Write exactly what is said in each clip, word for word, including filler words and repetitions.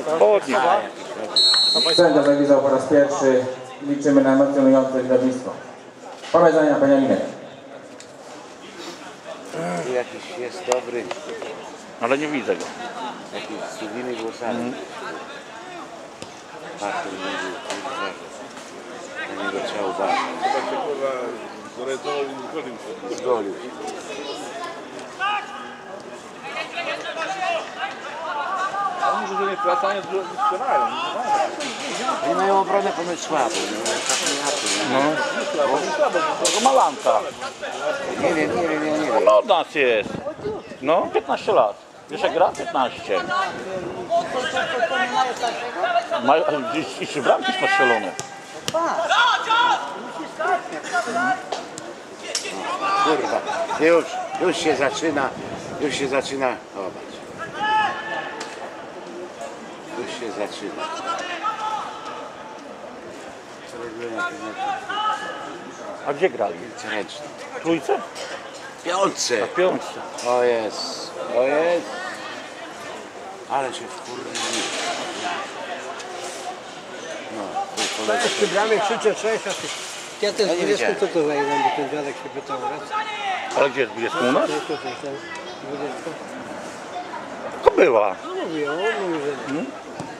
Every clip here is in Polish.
Podnieś. Sędzia zawisał po raz pierwszy. Liczymy na emocjonujące widowisko. Powiedzenia Beniaminek. Tu jakiś jest dobry. Ale nie widzę go. Jakiś z długimi włosami. Mm. Tak, to nie był. Na niego trzeba uważać. Zgolił się. Oni, że nie wracają, strzelają. Oni mają obronę ponoć słabą. No. To malanka. Nie wiem, nie wiem, ja nie wiem. No od nas jest. No, piętnaście lat. Wiesz jak gra? piętnaście. Ma, i, i trzy bramki postrzelone. Kurwa, już, już się zaczyna, już się zaczyna, zobacz. Już się zaczyna. Co robiłem na tym meczu? A gdzie grali? Ręczny. W trójce? Piątce. Na piątce. O jest, o jest. Ale się wkurwił. No, tu kolega. Jeszcze bramy krzyczę sześć, a ty... Ja też Ja nie dwudziestką, wiedziałem. co to zajmę, bo ten dziadek się pytał raz. Ale gdzie jest dwudziestka u nas? To jest tutaj, ten dwudziestka. To była. No mówi, on mówi, że... Hmm?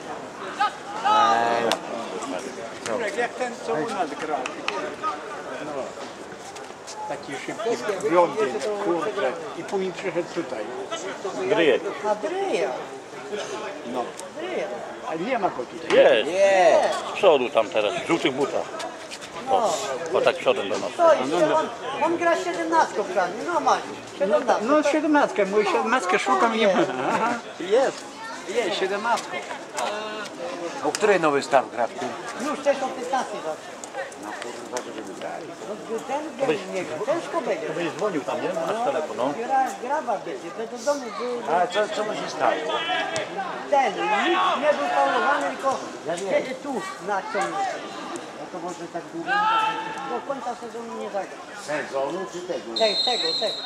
Jak ten, co u nas grał. No. Taki szybki blondyn, kurczę. I później przyszedł tutaj. Gryjek. A Dryja. No. Dryja. A nie ma go tutaj. Jest. Nie. Z przodu tam teraz, w żółtych butach. O, o tak przodem do nas. To jest, on, on gra siedemnastką prawie, no Maciu, siedemnastką. No siedemnastkę, mój siedemnastkę szukam i nie ma. Aha, jest. Jest, siedemnastką. O której nowy star gra w tym? Już też o piętnastej zawsze. No kurwa, żeby wygrali. No, ten będzie w niego, ciężko będzie. Byś dzwonił tam, nie? Masz telefon, no. Gra, graba będzie, do domu był... Ale co, co mu się stało? Ten, nikt nie był faulowany, tylko wtedy tu naciągnął. No to może tak długo? Do końca sezonu nie zagra. Sezonu czy tego? Te, tego, tego.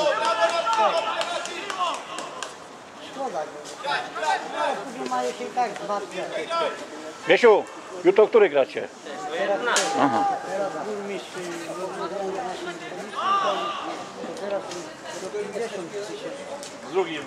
Szkoda go. Ale później mają się i tak zmartwiać. Miesiu, jutro o której gracie? Teraz, Aha. teraz burmistrz to teraz do pięćdziesiąt tysięcy. Z drugim.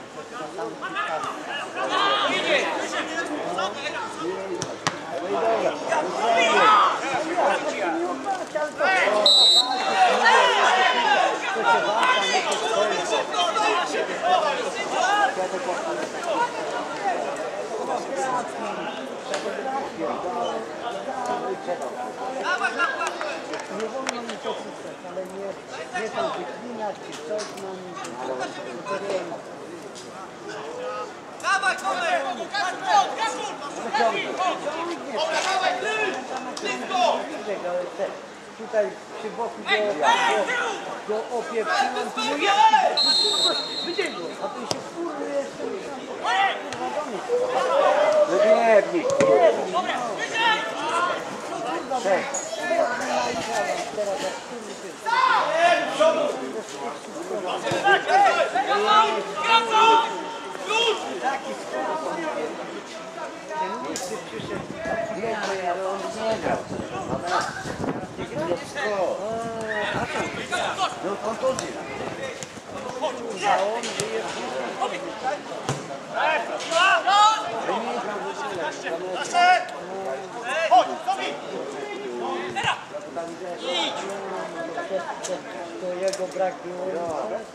Nie wolno mi to pisać, ale nie, nie tam wyklinać czy coś nam. Dawaj, Tomek! Tutaj przy boku go, go, go opieprzyłem, to no jak wyjdzie go, a ten się kurwa jeszcze kurwa do mnie. No biegnij. Cześć. Teraz jak taki ten misty przyszedł. Nie, ale on nie grał. No kontuzja. A on żyje to jego brak było.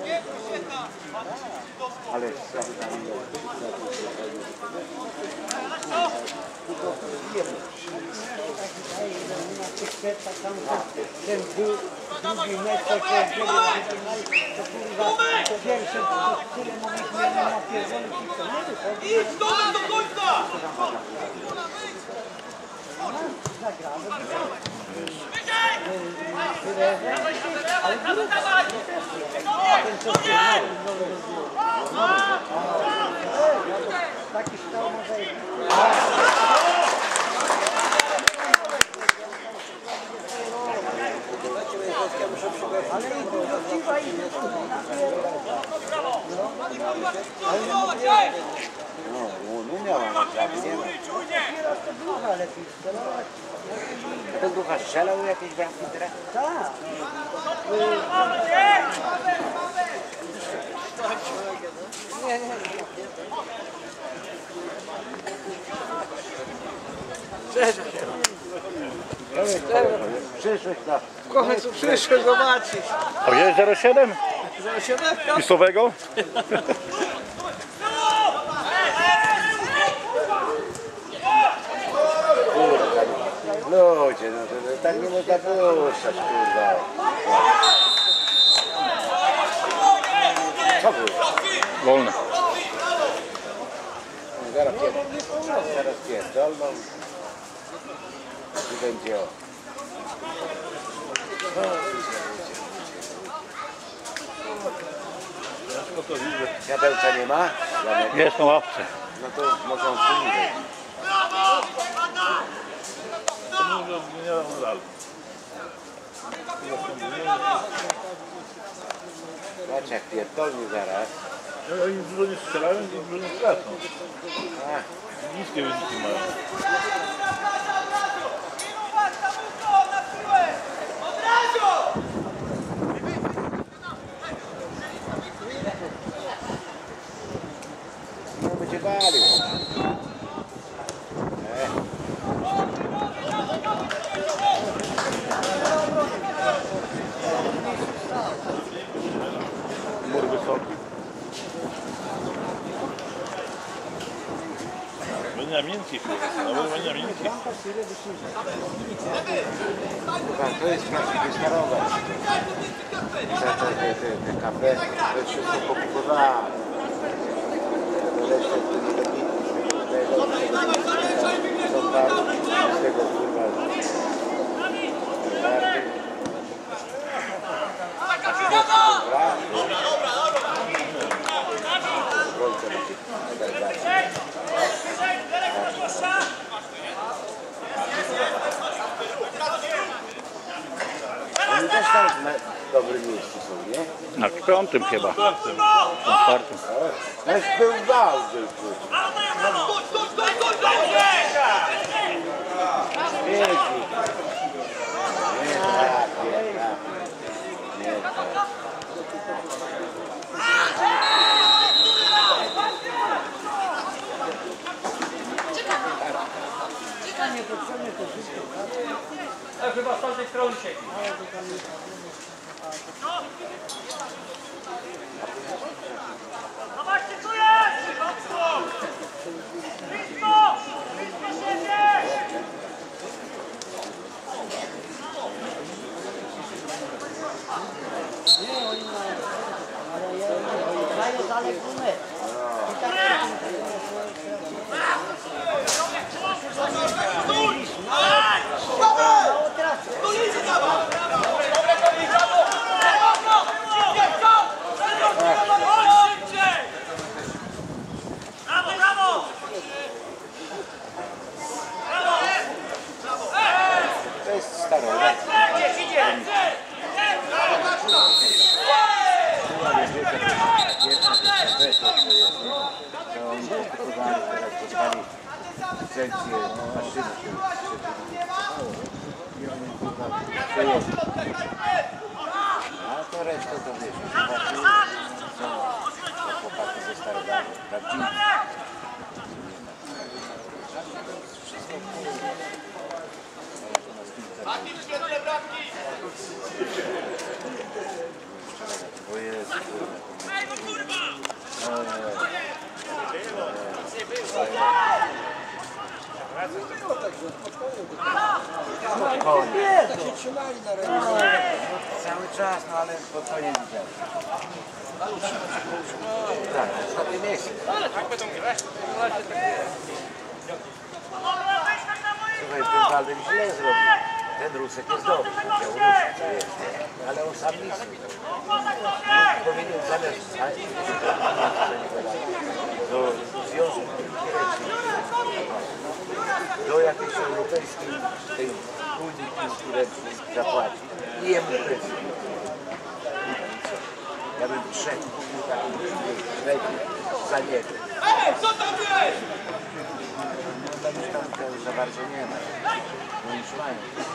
Ale ten był drugi mecz, to kurwa, pierwszy, tyle mogliśmy na pierdolę i to nie wychodzi. Idź do końca! Zagramy. Taki stał może i... Ale i dużo piwa i no, nie miała na nie ma. Teraz to Glucha lepiej strzelać. A to Glucha strzelał jakieś bramki teraz? Tak. Nie, nie, nie. Przyszłeś na... W końcu przyszły zobaczyć. A jest zero siedem? zero siedem? Pisowego? Ludzie, no to, to tak nie można puszczać, kurwa. Co było? Wolne. Zaraz pierdolną. Zaraz pierdolną. I będzie o. Światełca nie ma? Janek? Jest na ławce. No to może on tu nie wejdzie. Patrz jak pierdolnie zaraz. No oni dużo nie strzelają i dużo nie stracą. Ach, Niskie wyniki mają. no będzie walił. E. Mur wysoki. Beniamiński chyba, nawet Beniamiński. Tak, to jest prawdziwy starowa. Te, te, te, te kaple, to jest wszystko pokupowane. To resztę to nie dobitki z tego, są tam z tego kurwa. Oni też tam na dobrym miejscu są, nie? Na piątym chyba. Na czwartym. Też był wał, był kurwa. Pięknie. Nie tak, nie tak. Nie tak. Niepotrzebnie to wszystko. A chyba z tamtej strony się. Zobaczcie, tu jest! Blisko! Blisko siebie! Nie, oni mają. Ale ja nie grają dalej numer. I tak mało tracę. Brawo, brawo! To jest starowa. Idzie, idzie! To oni kupowali, teraz dostali licencję maszyny. I oni kurwa przejeżdżą. A to resztę to wiesz, chłopaki są chłopaki ze Starogamy, prawdziwi. O Jezu, kurwa. Nie, tak się trzymali na ręce. Cały czas, no ale spokojnie widziałem. Tak, ostatnie miejsce. Słuchaj, ten Waldek źle zrobił. Ten Rusek jest dobry, powiedział Rusek, to jest. Ale on sam nic nie powinien zamiast do Związku Piłki Ręcznej, do jakiejś europejskiej tej Unii Piłki Ręcznej zapłacić i jemu pensję. Ja bym trzech kupił takim średnim za niego. Ej, co tam jest? tam już tam to za bardzo nie ma. No już mają.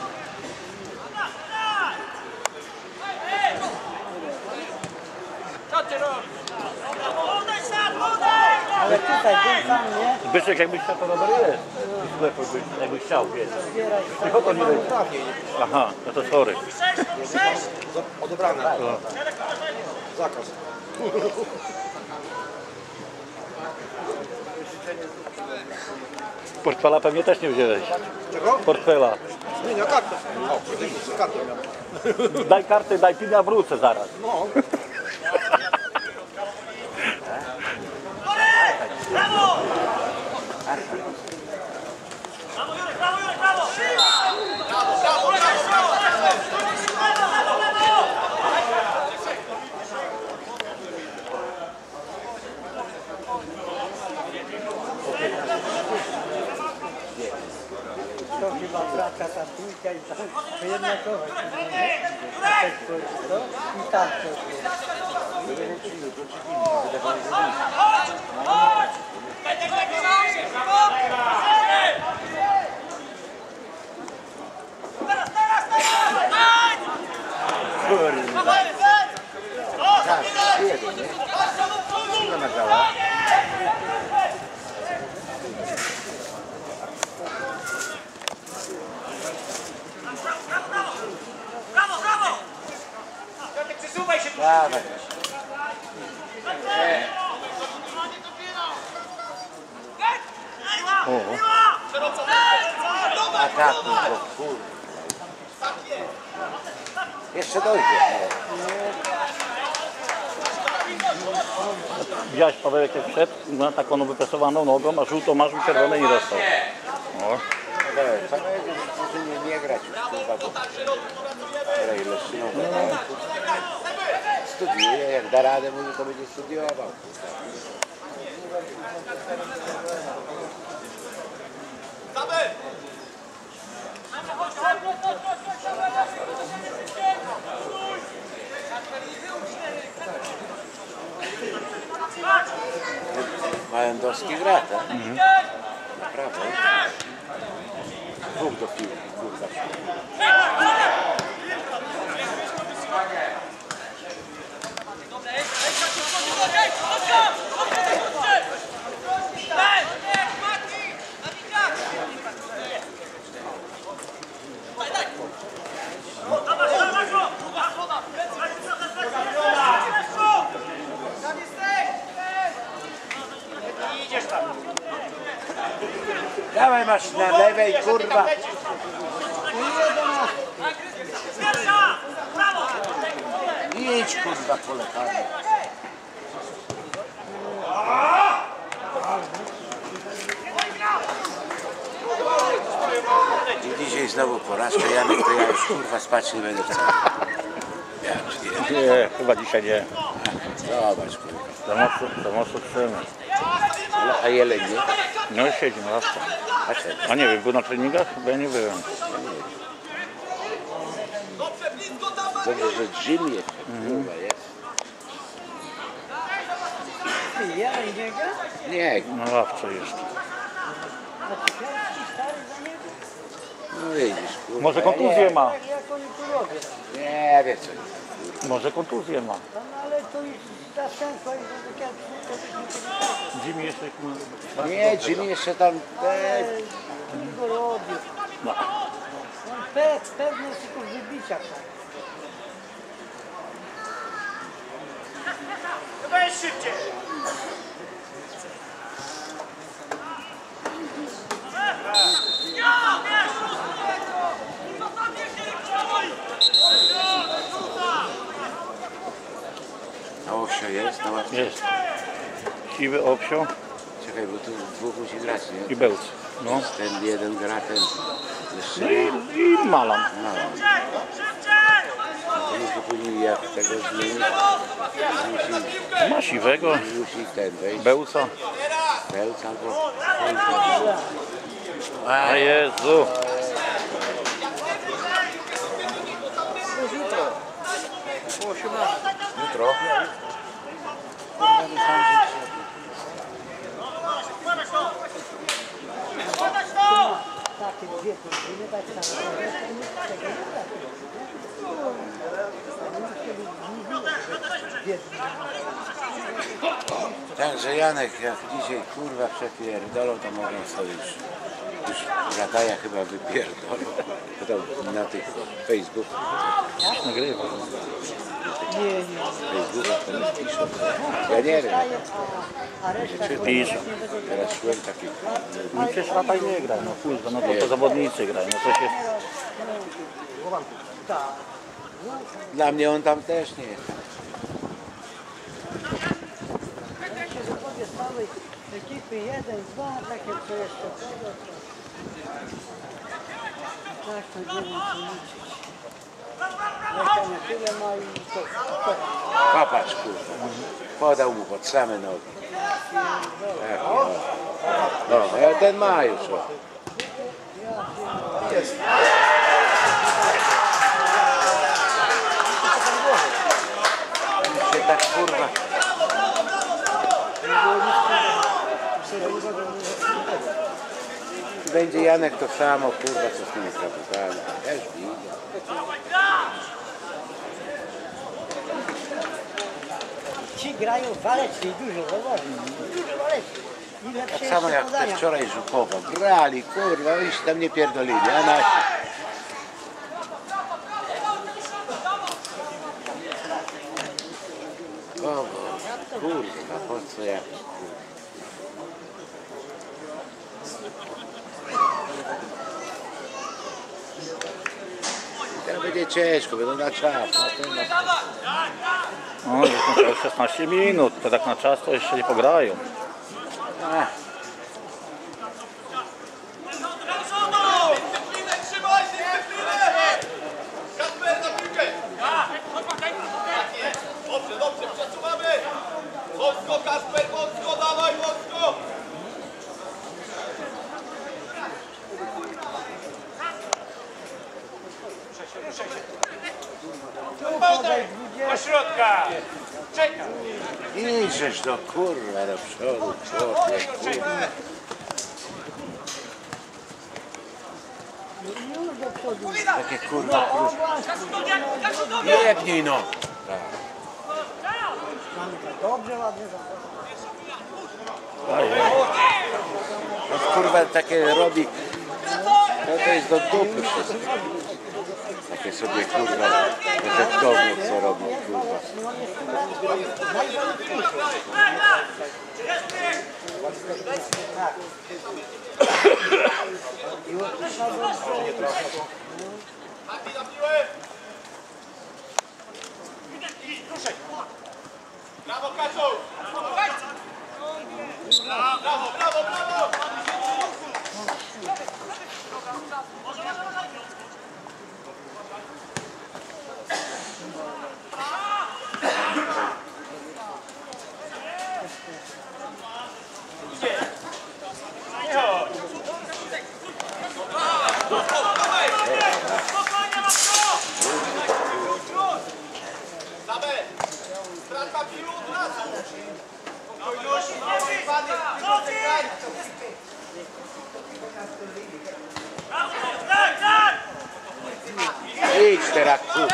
Co ty robisz? Odejdź sam, odejdź! Ale tutaj, ten sam, nie? Zbyszek, jakbyś chciał, to dobry jest. Jakbyś, jakbyś chciał, wiesz. Zbieraj się. Tylko to nie leci. Aha, no to sorry. Sześć, sześć! Odebrane. Zakaz. Portfela pewnie też nie wziąłeś. Czego? Portfela. Nie, nie, kartę. O, rzeczywiście, kartę miałem. Daj kartę, daj pin, ja wrócę zaraz. No. Brawo! Brawo, Jurek, brawo, Jurek, brawo! Brawo, brawo, To chyba braka ta trójka i tam wyjednakować. Tak, to i tak to Teraz, teraz, teraz! Tak, jeden, nie? Ile nagrała? Brawo, brawo! Piotrek, przesuwaj się tu! Dawaj. A tak, no kurde. Jeszcze dojdzie. Widziałeś, Pawełek, jak wszedł na taką wypresowaną nogą, a żółtą masz i czerwonej nie dostał. O. Samego nie, nie grać już, kurwa, bo teraz ile syną studiuje, jak da radę, mówi, to będzie studiował. Majędowski gra, tak? Mhm. Naprawdę. Dwóch do piłki, kurwa. Dawaj, masz na lewej, kurwa. Idź, kurwa, po lekarzu. I dzisiaj znowu porażka, Janek, to ja już, kurwa, spać nie będę wcale. Ja już nie. Nie, chyba dzisiaj nie. Zobacz, kurwa. Za mocno, za mocno chcemy. A Jeleń nie? No siedzi na ławce. A czemu? A nie wiem, był na treningach? Bo ja nie byłem. Dobrze, że Jim jeszcze, kurwa, jest. Ty, ja i niego? Nie, Na ławce jest. A ty pierwszy stary za niego? no widzisz, kurwa. Może ja kontuzję nie, ma. Jak, jak oni tu robią? Nie, wie co. Może kontuzję ma. No, no ale to już zastępstwo i to takie absolutnie Jimmy jeszcze... Nie, Jim jeszcze tam... ale Te, oni go robią. No. On pe, pewnie jest tylko w wybiciach. Tak. Chyba jest szybciej! Ja, wiesz! Co tam jeszcze nie chciałeś? a Owsio jest na ławce? Jest. Siwy, Owsio Czekaj, bo tu dwóch musi grać, nie? i Bełc. No. Ten jeden gra, ten jeszcze No i, i Malan. no, Szybciej! to musi później jak tego zmienić, musi, Ma Siwego, musi ten wejść, Bełca. Bełc albo... A Jezu. Jutro? Składać to! Składać takie dwie godziny, tak samo, ale to nic z tego nie da. Także Janek, jak dzisiaj kurwa przepierdolą, to mogą sobie już, już Radaja chyba wypierdolą. To na tych Facebookach. Nagrywa. Nie, nie. Facebookach to nie piszą. Ja nie wiem. A reszta Piszą. Teraz szłem taki. No przecież Rataj nie gra, no kurwa, no to, to zawodnicy grają, no to się... Dla mnie on tam też nie jest. Jak się wychodzi z całej ekipy, jeden, dwa, takie co jeszcze tego, to tak to nie wiem co liczyć. Leka na tyle ma i to, to. Popatrz kurwa. Podał mu pod same nogi. Tak, no. No, ale ten ma już. O. Się tak kurwa. Będzie Janek to samo, kurwa, co z tymi kapitami. Też widzę. Ci grają walecznie, dużo, zauważyć. Dużo walecznie. I lepsze Tak samo jeszcze jak te podania. wczoraj Żukowa. Grali, kurwa, już tam nie pierdolili, a nasi. O, kurwa, po co ja? Teraz będzie ciężko, będą na czas. Na ten, na... No, już szesnaście minut, to tak na czas to jeszcze nie pograją. Ach. Trzymaj się, dyscyplinę! Kasper, na piłkę! Dobrze, dobrze, przesuwamy! Mocno, Kasper, mocno, dawaj, mocno! Do środka! Czekaj! Idźesz do kurwa, do przodu, chłopie, kurwa. Już do przodu. Takie kurwa kruszki. Jebnij no! Dobrze, ładnie. No kurwa takie robi, no to jest do dupy wszystko. Takie sobie kurwa efektowne co robi kurwa. Mati, na piłę! Brawo, Kaczu! Brawo, brawo, brawo! Strata piłu od razu! Spokojności, mały panie, Idź teraz kurwa.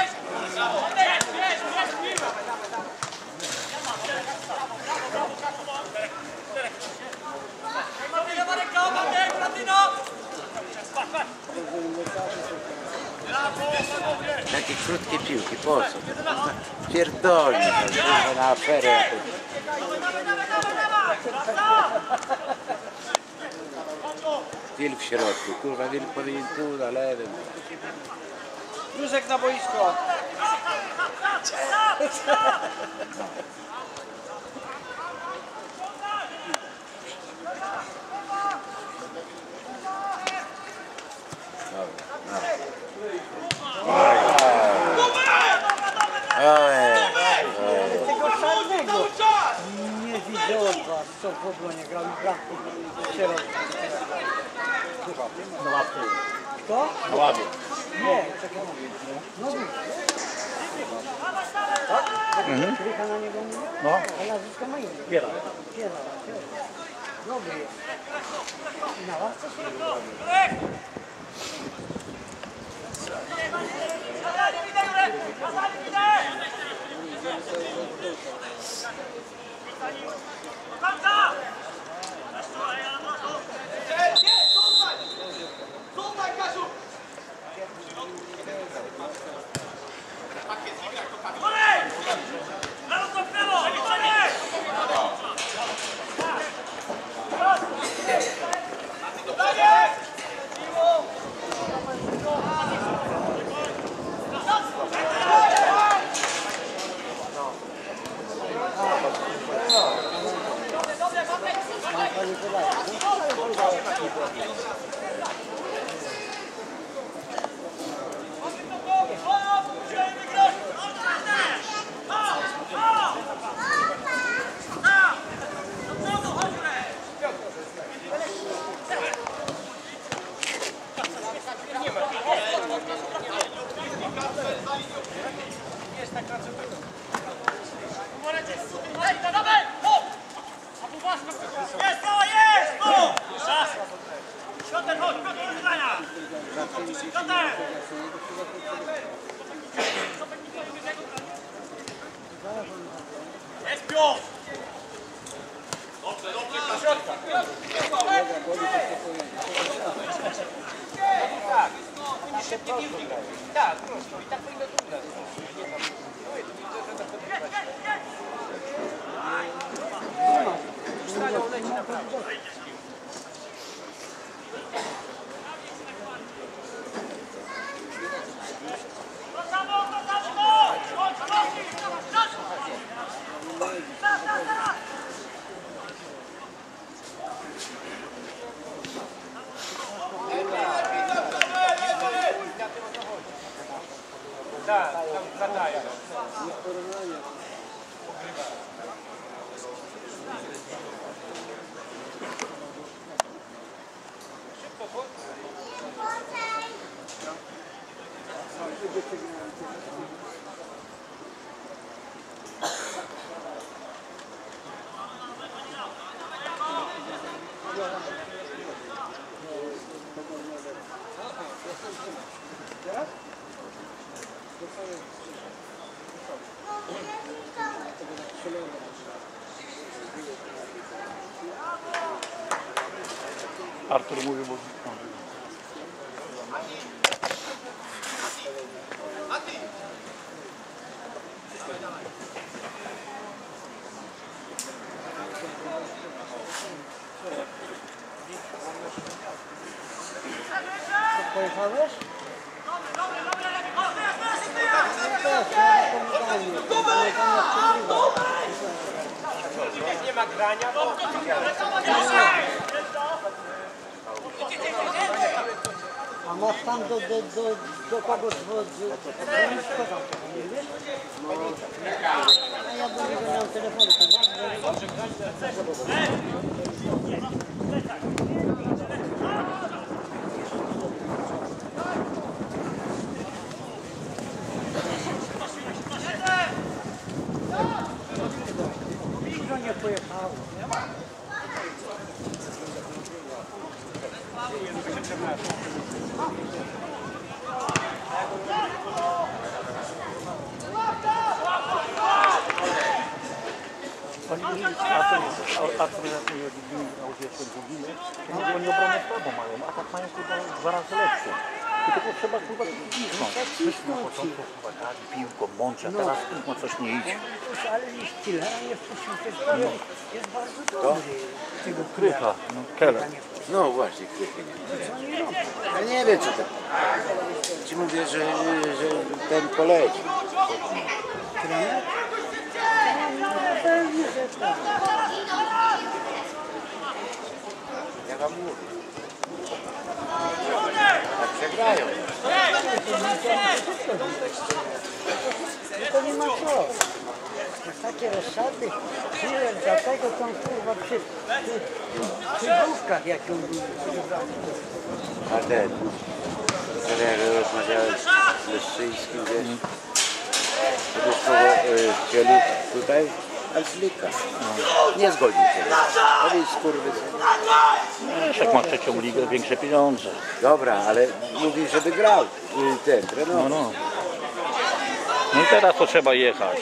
Takie krótkie piłki, po co? Pierdolnie, kurwa, na aferę jakąś. Wilk w środku, kurwa, wilk powinien tu na lewym. Józek na boisko. Tego czarnego nie widzę od was, co w obronie grał i bramkę kierował. Na ławce. Kto? Na ławie. Nie, czekaj. No nie. Tak? Mhm. Krycha na niego mówi? No, A nazwisko ma inne. biera. Piera, dobry jest. I na ławce się Jest piąt! Dobrze, dobrze, do środka. Tak, prosto. I tak powinno wyglądać. Stadion leci naprawdę. Tak, tam zadaję. Artur mówił, bo... Pojechałeś? Nie ma grania, bo... A masz tam do, do, do, do kogoś dzwonić? A ja do niego miałem telefon, to masz? Nigdy nie pojechało. Oni mówili, Artur jak nie uwierzchłem drugimi, to mówią, oni obronę słabą mają, a tak mają kurwa dwa razy lepsze. I tylko trzeba kurwa cisnąć. Myśmy na początku kurwa grali piłką, mącze, a teraz kurwa coś nie idzie. Ale jest tyle, a nie wpuścił też kolor. Jest bardzo dobry. Tego Krycha, no Keller. No właśnie, krychy nie. Ja nie wiem co to. Ci mówię, że, że ten poleci. Pewnie, że tak. Ja wam mówię. Tak przegrają. To nie ma co. Takie rozsady, tyle dlatego są kurwa przy główkach jak on był. A ten, wczoraj jak rozmawiałeś z Leszczyńskim, wiesz, to wiesz kogo y, chcieli tutaj? Alslika. Nie zgodził się. To jest skurwysyn. Jak ma trzecią ligę, większe pieniądze. Dobra, ale mówi, żeby grał y, ten trener. No, no. No i teraz to trzeba jechać.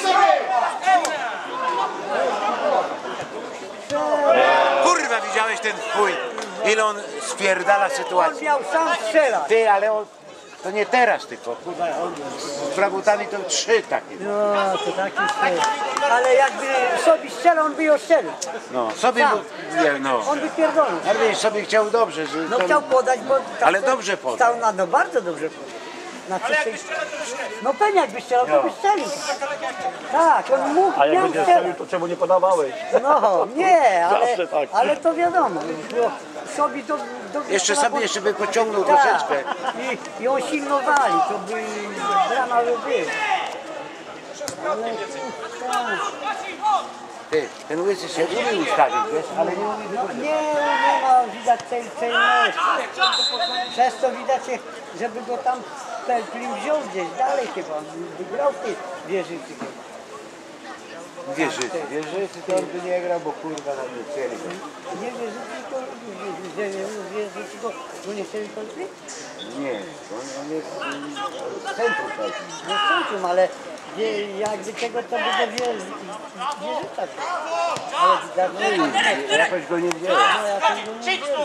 Kurwa, widziałeś ten chuj, ile on spierdala On sytuację. miał sam strzelać. Ty, ale on, to nie teraz tylko, kurwa, on z fragutami to trzy takie. No, to taki strzał. Ale jakby sobie strzelał, on by ją strzelił. No, sobie, Sam. mu- nie, no. On by pierdolił. Ale wiesz, sobie chciał dobrze. Że No tam- chciał podać, bo... Ale dobrze podał. Stał na, no bardzo dobrze podał. Na czystej... No pewnie jakby strzelał, to by strzelił. Tak, on mógł, A jak miał będzie strzelać. strzelił, to czemu nie podawałeś? No, nie, ale, Zawsze tak. ale to wiadomo. Bo sobie do, do, Jeszcze sobie jeszcze by pociągnął tak. troszeczkę. I, I on silnowali, to by brama by była. Ale tak. Ty, ten łysy się umie ustawić, wiesz, ale nie umie No, wychodzić. nie, nie ma widać tej celności. Przez to widać, żeby go tam Pelplin wziął gdzieś dalej chyba. Wygrał w tej wieżycy chyba. Wierzycy. Wierzycy to on by nie grał, bo kurwa nam nie chcieli. Nie wierzy tylko, że nie wierzy tylko, bo nie chcieli kończyć? Nie, on, on jest w centrum taki. No w centrum, ale wie- jakby tego to by go wie- wierzyca. Ale dawno nie. Jakoś go nie wzięło. No ja tego nie wiem.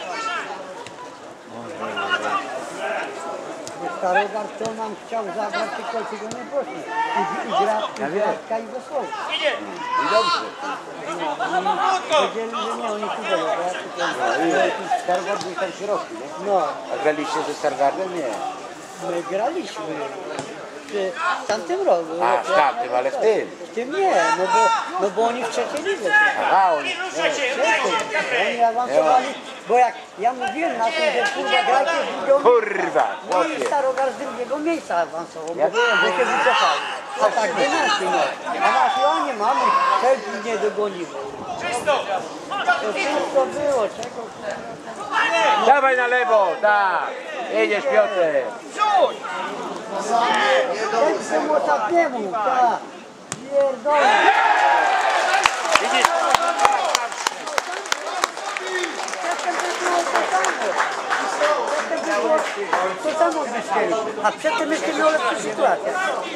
Starogard to nam chciał zabrać, tylko tego nie poszli. I, i gra, i gratka i wesoło. I dobrze. Wiedzieli, że nie, oni kudzą, tak? Stargard był tam w środku, nie? No, A graliście ze Stargardem? Nie. my graliśmy w, w tamtym roku. A, w tamtym, ale w tym. W tym nie, no bo, no bo oni w trzeciej lidze są. Aha, oni. Oni awansowali, bo jak ja mówiłem na tym, że kurwa grajcie z drugiego Kurwa, no i chłopie. Starogard z drugiego miejsca awansował, bo, Ja wiem, bo się wycofali. A tak by nasi, no. A nasi, a nie mamy, Celtic nie dogoniły. To wszystko było, czego? Dawaj na lewo, tak. Jedziesz, Piotr. Temu ostatniemu, tak. Pierdolę. Widzisz? Przedtem to było to samo. Przedtem było to samo wyszliśmy. A przedtem jeszcze miał lepszą sytuację.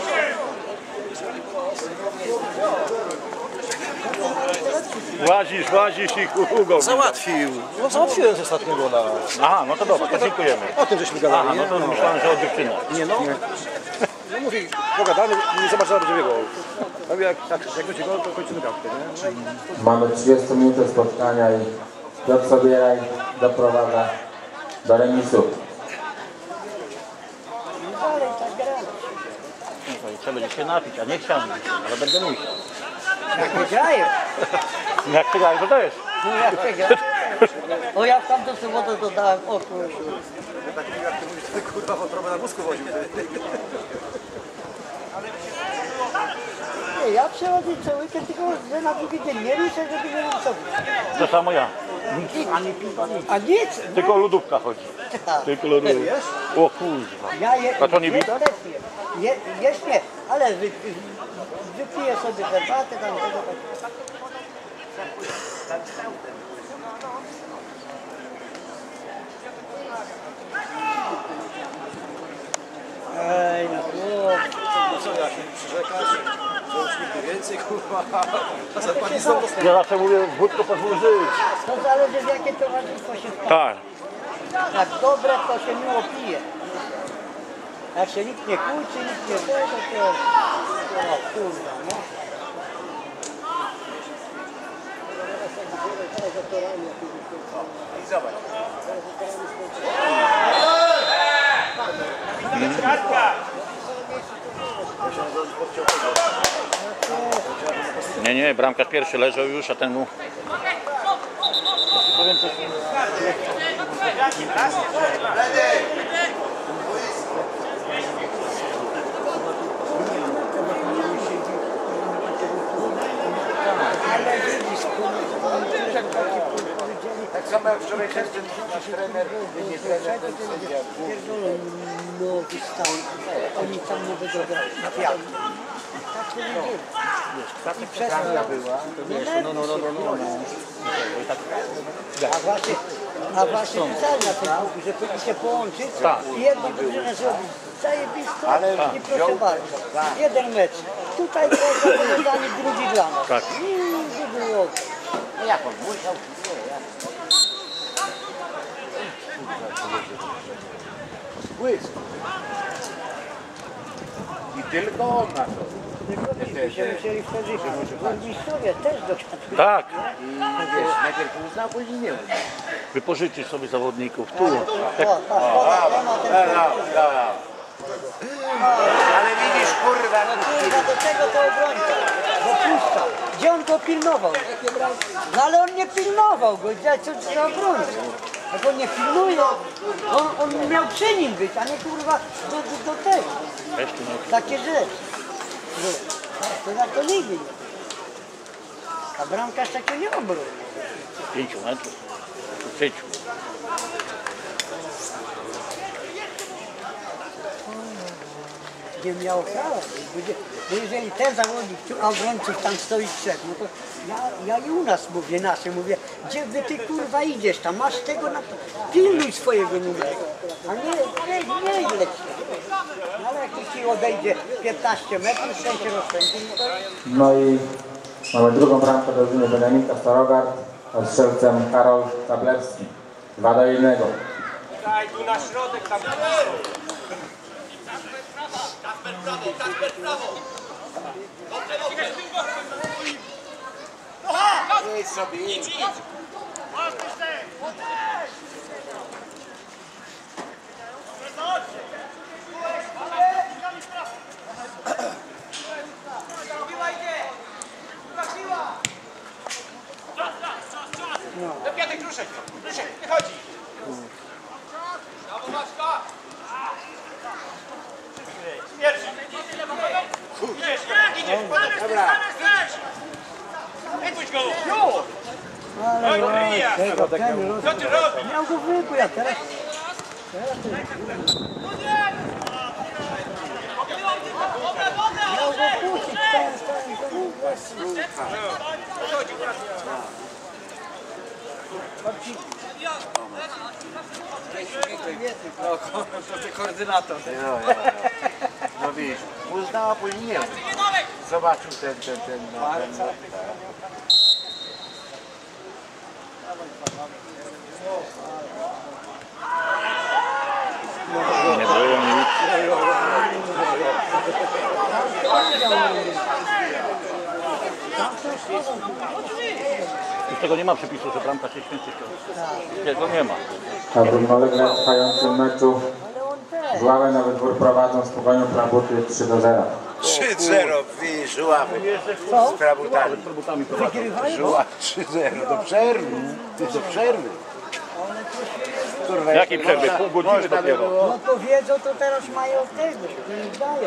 Łazisz, łazisz i Hugo. Załatwił. No załatwiłem z ostatniego na... Aha, no to dobra, to dziękujemy. O tym żeśmy Aha, gadali, no nie? to myślałem, że o dziewczynę. Nie no. No mówi, pogadamy i zobaczymy, będzie biegał. No jak tak, jak będzie gol, to kończymy gałkę, nie? Mamy trzydzieści minut spotkania i Piotr Sobieraj doprowadza do remisu. Dalej tak gra. Trzeba będzie się napić, a nie chciałem, ale będę musiał. Jak wygrają. Jak przegrałem, to też. No jak przegrają. O ja w tamtą sobotę dodałem, o kurwa. Taki jak ty mówisz, ty kurwa wątrobę na wózku woził. Nie, ja przechodzę co weekend, tylko że na drugi dzień nie liczę, żeby nie mam sobie. To samo ja. Ani piwa, nic. A nic. Tylko lodówka chodzi. Tak. Tylko lodówka. O kurwa. Ja je, A to nie jest wita? też nie. Je, jest nie, ale wy, wypiję sobie herbatę tam tego tak. Ej, no chłop. No co, jak się przyrzekasz, że już nigdy więcej, kurwa. A za pani znowu Ja zawsze mówię, wódko pozwól żyć. To zależy w jakie towarzystwo się wpadnie. Tak. Jak dobre, to się miło pije. Jak się nikt nie kłóci, nikt nie tego, to... O kurwa, no. I zobacz. Nie, nie, bramkarz pierwszy leżał już, a ten mu... Powiem coś. Ale widzisz, kurwa, jak taki powiedzieli, Tak samo jak wczoraj ten nasz trener, nie trener, ten sędzia. pierdolę, no wystał. Oni tam nie będą grać. Tak powiedzieli. I przez Kanga była. no, no, no, no, no, no. A właśnie, a właśnie pisali na Facebooku, że powinni się połączyć i jedną drużynę zrobić. Zajebisto Ale i proszę bardzo. Jeden mecz. Tutaj proszę wywiązanie, drugi dla nas. Tak. I nie było. No jak on musiał? Nie, jak? Błysk. I tylko on na to. Tylko się musieli wtedy burmistrzowie też dogadać. Tak. I wiesz, najpierw uznał, później nie uznał. Wypożyczyć sobie zawodników. Tu. O, tak, ona, ona ten... No, no. Ale widzisz, kurwa, No kurwa, do czego to obrońca? Bo puszcza. Gdzie on go pilnował? No ale on nie pilnował go, gdzie co za obrońca? Jak on nie pilnuje, on, on miał przy nim być, a nie kurwa do, do, do tego. Weź tu nie. Takie rzeczy. No, to na to nigdy nie. A bramkarz takiego nie obroni. Pięciu metrów. Pięciu. Nie miał prawa. Będzie, bo jeżeli ten zawodnik, tu obrońców tam stoi trzech, no to ja, ja i u nas mówię, nasze, mówię, gdzie wy ty kurwa idziesz tam, masz tego na pilnuj swojego numeru, a nie, nie, nie leć. No ale jak ci odejdzie piętnaście metrów, ten się rozpędzi, no to... No i mamy drugą bramkę do drużyny Benjamina Starogard, a strzelcem Karol Tablerski. dwa do jednego. Daj tu na środek tam. Kasper prawo, Kasper prawo. Dobrze, dobrze. Idź sobie, idź. Do piątek ruszek, ruszek, wychodzi. Brawo, Maćka. Pierwszy. Idziesz, idziesz. Dobra. Wypuść go. Ale Oj, no, wyjazd. tego, ten roz... Co ty robisz? Miał go wykuć, a teraz... Miał go puścić, ten, ten, ten, Koordynator. No, no, no widzisz, uznała później nie. Zobaczył ten, ten, ten, no, ten, no, Nie było nic. Już tego nie ma przepisu, że bramka się święci. Tego nie ma. A w równolegle trwającym meczu z ławy na wydwór prowadzą spokojnie Prabuty trzy do zera. trzy zero, widzisz, żuławy. Z Prabutami. Żuław trzy zero, do przerwy. Do przerwy. Kurwa, Jakiej przerwy? można- Pół godziny można by dopiero. było- No to wiedzą, to teraz mają tego, to im dają.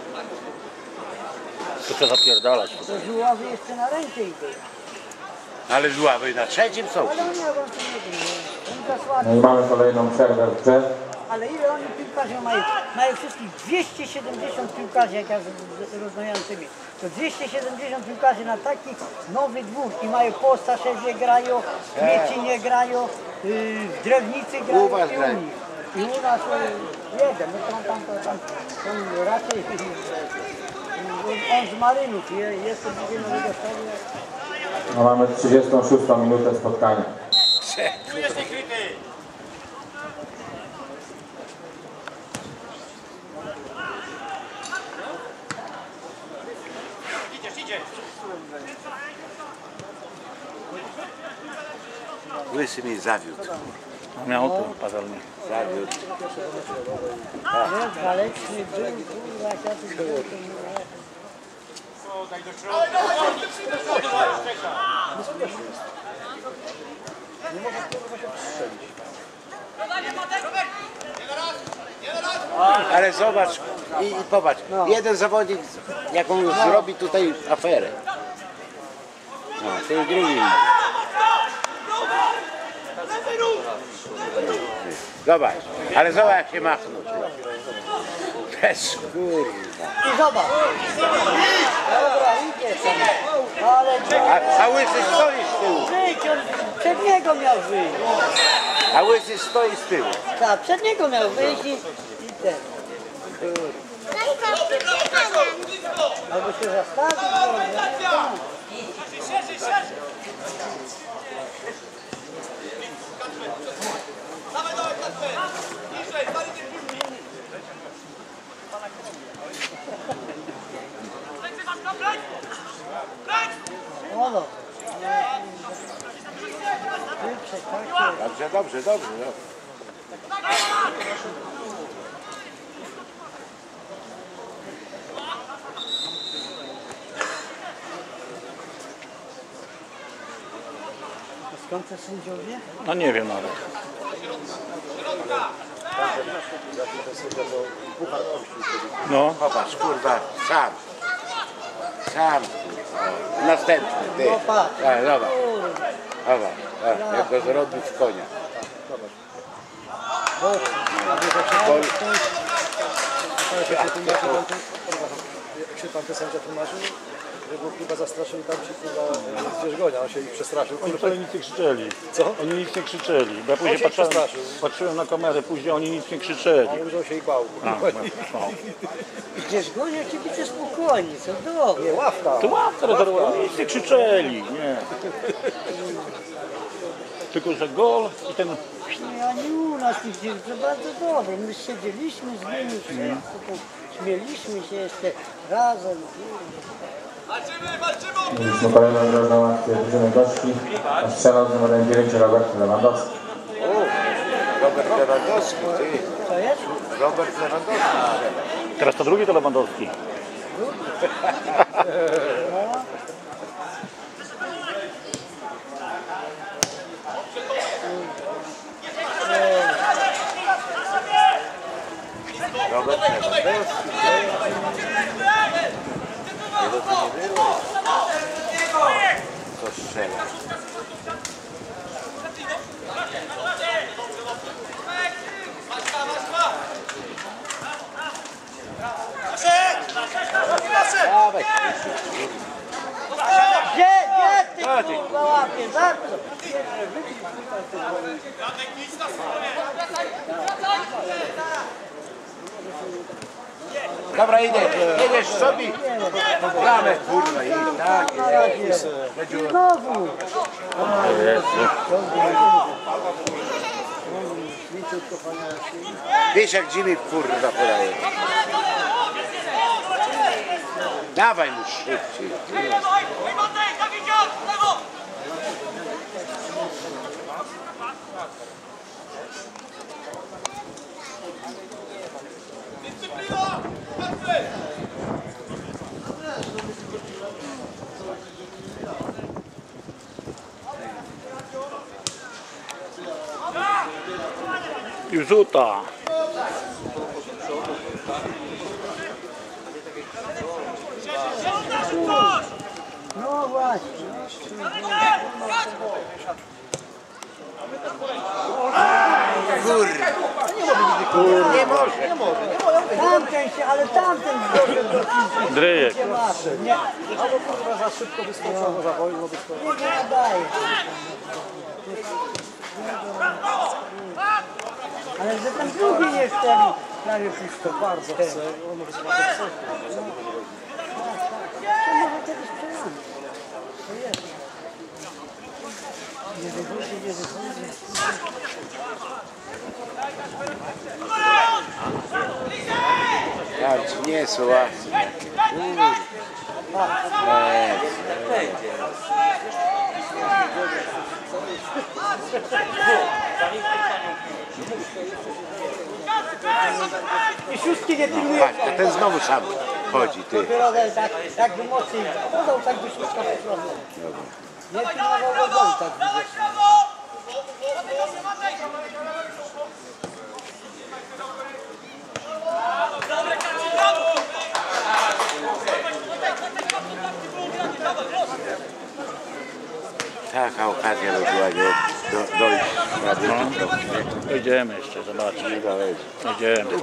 To trzeba zapierdalać. To żuławy jeszcze na rękę idą. Ale żuławy na trzecim są. Ale oni ja wam to nie wiem, oni No zasłaniają. i mamy kolejną przerwę w grze. Ale ile oni piłkarzy mają? Mają wszystkich dwieście siedemdziesiąt piłkarzy, jak ja z, z rozmawiającymi. To dwieście siedemdziesiąt piłkarzy na taki nowy dwór i mają po Staszewie grają, w Kmiecinie grają, yy, w Drewnicy grają U was i u grają. nich. I u nas yy, jeden, no tam, tam, tam, tam, tam raczej yy, on z Marynów, je, jest to drugie nowego stadionu. No mamy trzydziestą szóstą minutę spotkania. Tu jest niekryty. Idziesz, idziesz. Łysy mnie zawiódł. Miał to pazalnie. Zawiódł. Nie, waleczny był, kurwa, jak ja tu byłem, to nie- Daj do środka. Ale zobacz i, i popatrz, jeden zawodnik, jak on zrobi tutaj aferę. No, to jest drugi. Zobacz, ale zobacz jak się machnął. Bez kurwa. I zobacz. Dobra, idzie tam. Ale A, a łysy stoi z tyłu. wyjść, on przed niego miał wyjść. A łysy stoi z tyłu. Tak, przed niego miał wyjść i, i ten. Albo się zastawił, no, nie wiadomo. Dawaj, dawaj, Kasper. Niżej, dawaj, No, no. Wyprze, takie. Dobrze, dobrze, dobrze. dobrze. A skąd te sędziowie? No nie wiem nawet. No. Popatrz, kurwa, sam. Sam. O, następny, ty. No patrz. Tak, zobacz, Kurwa. zobacz, zobacz, jak go zrobił w konia. Bo- Kol, jak się tłumaczy, tam, jak się tam ten sędzia tłumaczył, że go chyba zastraszyli tam ci chyba z Wierzgonia, on się ich przestraszył. Oni wcale nic nie krzyczeli. Co? Oni nic nie krzyczeli. Bo ja później się patrzyłem, przestraszył. patrzyłem na kamerę, później oni nic nie krzyczeli. A on że on się ich bał. A, no, no. Gdzież go, jak kibice spokojni, co dobrze. Nie, ławka. To ławka rezerwowa, oni nic nie krzyczeli, nie. Tylko, że gol i ten... Nie, ani u nas nigdzie, to bardzo dobre. My siedzieliśmy z nimi wszyscy, to śmieliśmy się jeszcze razem. Walczymy, walczymy! Mieliśmy kolejną groźną akcję drużyny gości. Strzelał z numerem dziewięć Robert Lewandowski. Robert Lewandowski, ty. Co jest? Robert Lewandowski. Teraz to drugi to Lewandowski. Robert Lewandowski. Co strzela? Dawaj. Gdzie, gdzie ty kurwa łapie, za co? Dobra, idę. Jedziesz sobie. Bramę, kurwa, i tak. Znowu. Wiesz, jak Jimmy kurwa podaje. Dawaj mu szybciej. Dyscyplina! Kasper! I rzuta. No właśnie. Kurwa. Nie może. Tamten się, ale tamten zdążył. Dryjek. Nie ma. Nie, Albo kurwa za szybko wyskoczył, albo za wolno wyskoczył. nie nadaje. Ale że ten drugi jest ten prawie pusto. Bardzo chce, on może zobaczyć co. To może kiedyś przejąć. To jest. Nie wychodzi, nie wychodzi. Patrz, nie są łasy. Kurwa. I szóstki nie pilnuje. Patrz, to ten znowu sam chodzi, ty. Dopiero tak, jakby mocniej podał, tak by szóstka poprawiła. Nie pilnował go gol, tak widzę. Taka okazja by była nie do, dojść na drugi krok, nie? Dojdziemy jeszcze, zobaczymy. Druga weź. Dojdziemy.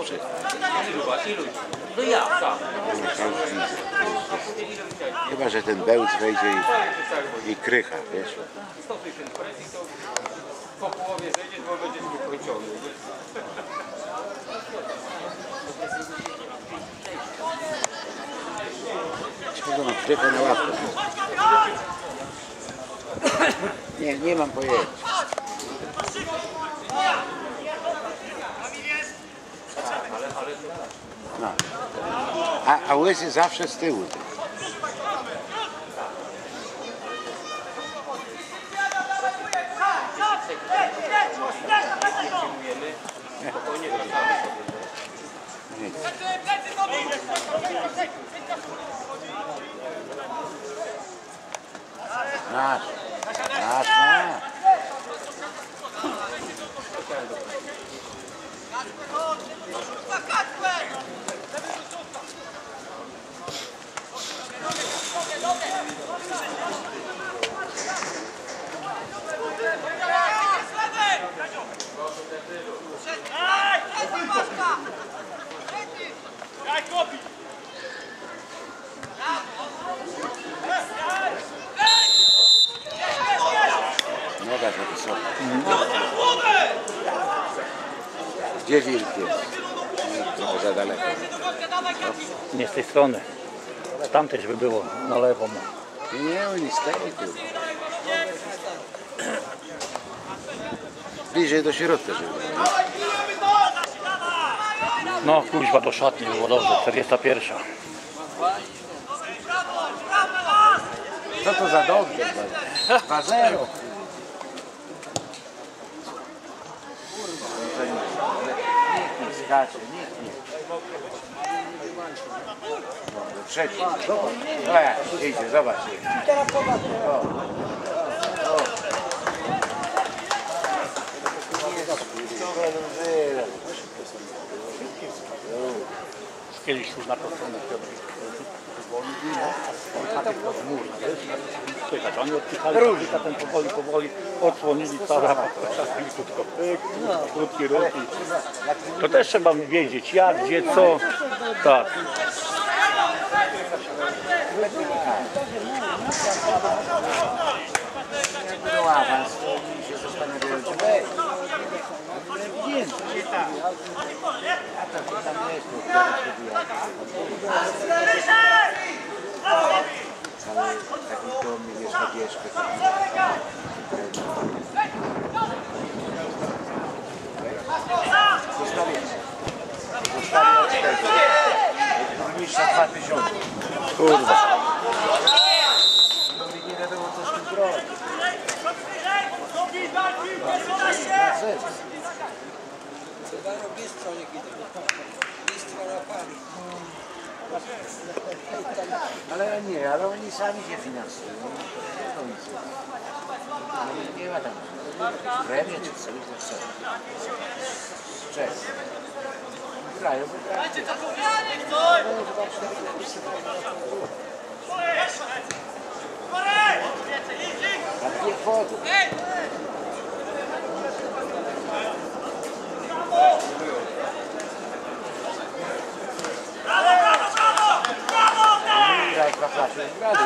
Chyba, że ten bełt wejdzie i, i krycha, wiesz? Po połowie zejdziesz, bo będzie wykończony. Czego mam krychę na łapę? Nie, nie mam pojęcia. No. A, a łysy zawsze z tyłu. Nasz, nasz, nasz. Gdzie wilk jest? Trochę za daleko. Nie z tej strony. Z tamtej by było na lewo. Nie, oni stoi tu. Bliżej do środka, żeby. No kuźwa do szatni było dobrze, czterdziesta pierwsza. Co to za dobrze? dwa zero. Nikt nie skacze, nikt nie. Dobra, trzeci. Zobacz. No jak idzie, zobacz. O. O. Kiedyś już na to stronę słychać. Oni odpychali, odpycha ten powoli, powoli, odsłonili całe czasami krótko. Krótki ruch. To też trzeba wiedzieć jak, gdzie, co. Tak. Jak był awans, to oni się zastanawiają, czy wejść. Nie, a to tam jest, to teraz pobija. Ale taki dom mi jest na wierzchu. Zostali Zostali od tego. Burmistrza dwa tysiące. Kurwa. Nie wiadomo co z tym zrobić. Ale nie, ale oni sami się finansują. Nie, nie ma tam premii czy coś, to co? Z czego? Grają, wygrają. A dwie wody. Grać na klasie, grali.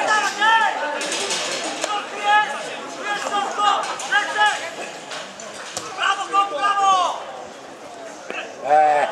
Brawo, brawo! Eee.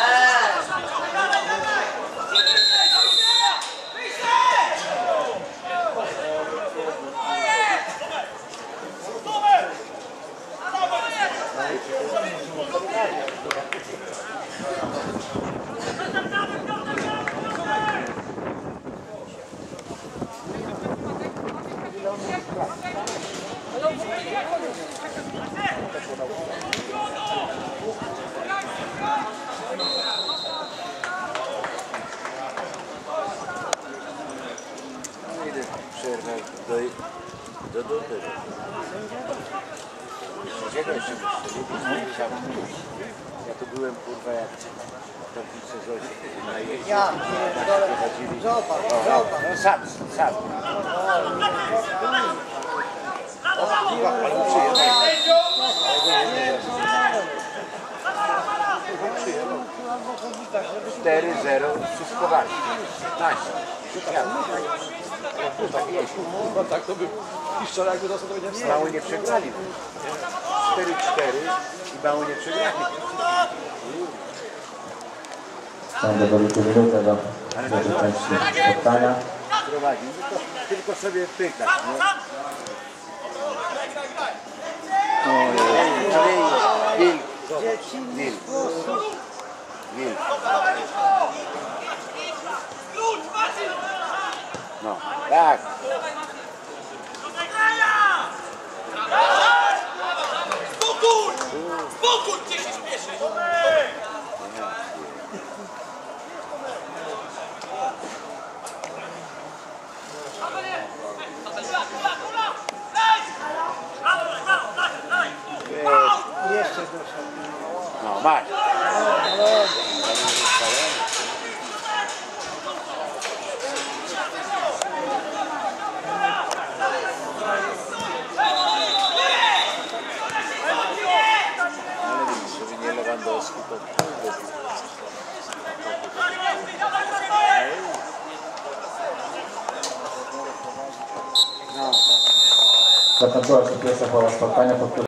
Idę przerwę do, do dupy. Trzeciego jeszcze myślę. Ja tu byłem kurwa jak tablice Zosi na jeździe. Ja, Zobacz, zobacz. No sam, sam. cztery zero wszystko walczy. piętnaście. No tak, to by i wczoraj jakby dostał, to by nie wstał. Mało nie przegrali. cztery cztery i mało nie przegrali. Sądzę do minuty do drugiej części spotkania. Prowadzi. Tylko, tylko sobie pykać. Wilk. Wilk. Wilk. No, tak. Spokój! Spokój, gdzie się śpieszy! Jeszcze doszedł. No, masz. Żeby nie Lewandowski, to... Zakończyła się pierwsza połowa spotkania, po której